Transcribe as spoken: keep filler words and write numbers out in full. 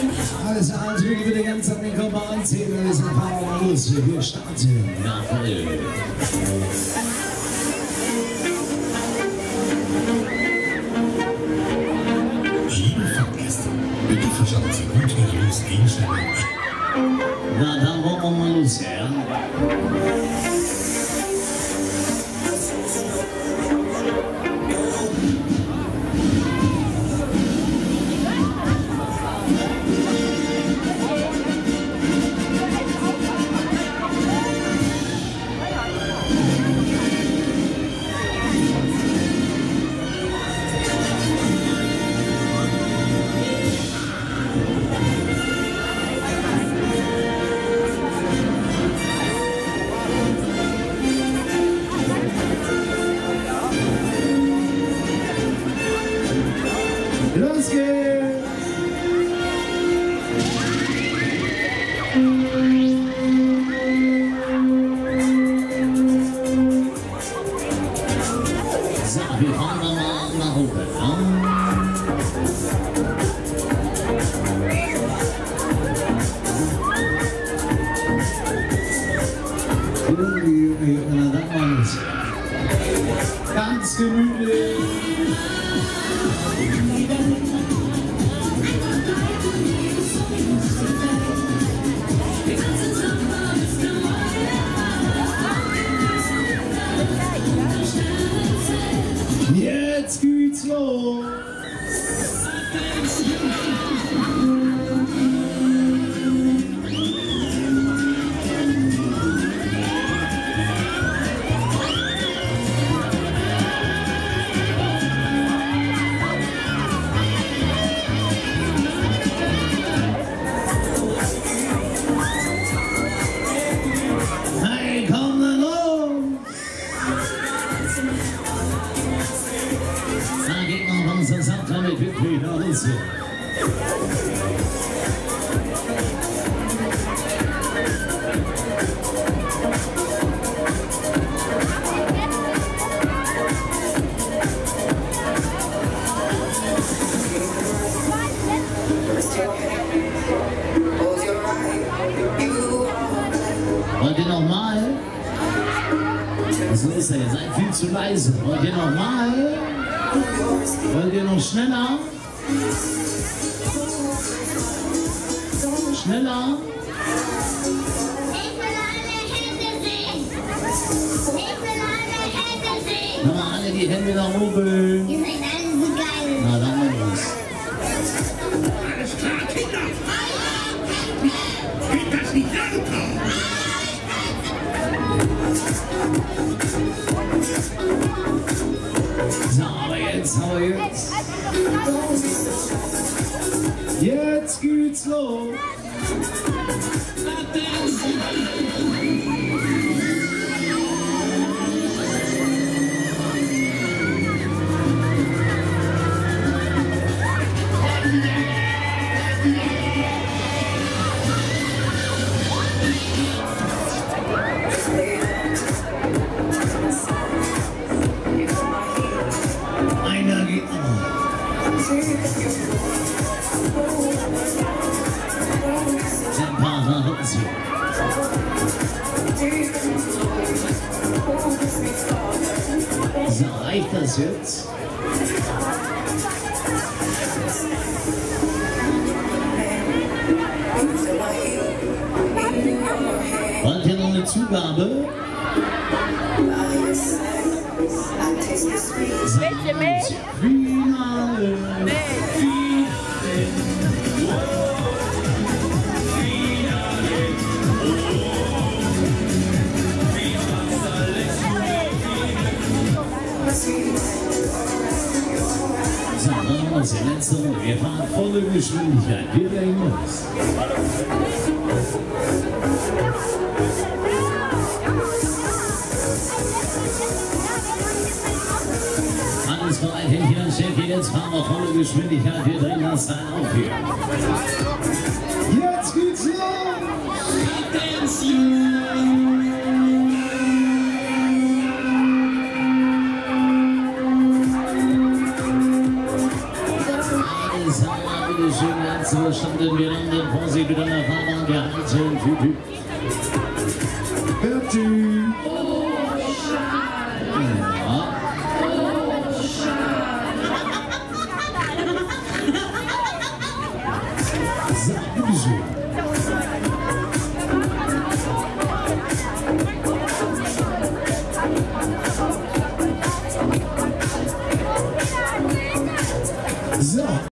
Alles Antriebe bitte ganz an den Körper anziehen, dann ist ein paar Mal los. Wir starten. Jawohl. Liebe Fahrgäste, bitte verschaffen Sie gut Ihre Losgegenstände. Na, dann wollen wir mal los, ja? Los geht's! So, wir fahren da mal nach oben. Ja? Ganz gemütlich. Jetzt geht's los! Hey, komm da los! Da geht noch unser Sattler mit Pipi nach uns. Wollt ihr nochmal? Was ist er? Ihr seid viel zu leise. Wollt ihr nochmal? Wollt ihr noch schneller? Schneller? Ich will alle Hände sehen. Ich will alle Hände sehen. Nochmal alle die Hände nach oben. Ihr seid alle so geil. Na, dann mal los. Alles klar, Kinder! Geht das nicht runter? So, aber jetzt, aber jetzt. Jetzt geht's los. Einer geht noch. Sein Partner hat es hier. So, reicht das jetzt? Wollt ihr noch eine Zugabe? Welche Milch? Finale. So, dann los, die letzte Runde. Wir fahren volle Geschwindigkeit. Wir gehen los. Alles bereit, Händchen und Schäfchen. Jetzt fahren wir volle Geschwindigkeit. Wir drehen das Teil auf hier. Jetzt geht's los! Alles haben wir bitte schön ganz überstanden. werden wir dann den Vorsicht wieder nach Fahrbahn gehalten. Tü, tü. Bertie!